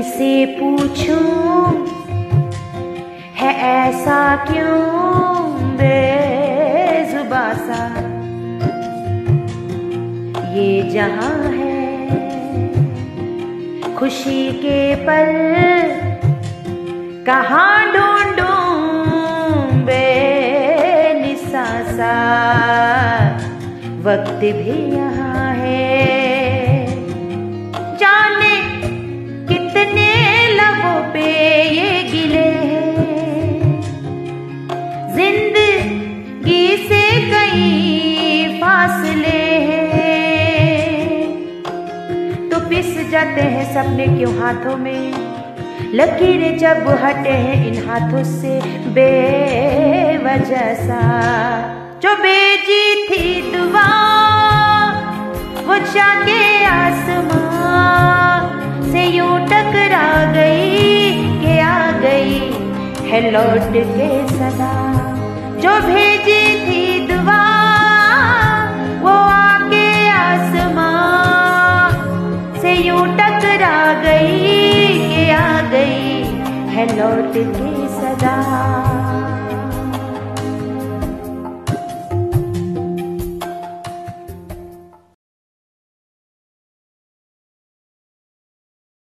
किसे पूछूं है ऐसा क्यों बेजुबा सा ये जहां है। खुशी के पल कहाँ ढूंढूं बेनिसासा वक्त भी यहाँ है। जाने कितने लबों पे ये गिले हैं, जिंदगी से कई फासले हैं। तो पिस जाते हैं सपने क्यों हाथों में, लकीरें जब हटे हैं इन हाथों से बेवजह सा। जो बेजी थी दुआ वो जाके आसमां से यूं टकरा गई कि आ गई है लौट के सदा। जो भेजी थी दुआ वो आके आसमां से यूं टकरा गई कि आ गई है लौट के सदा।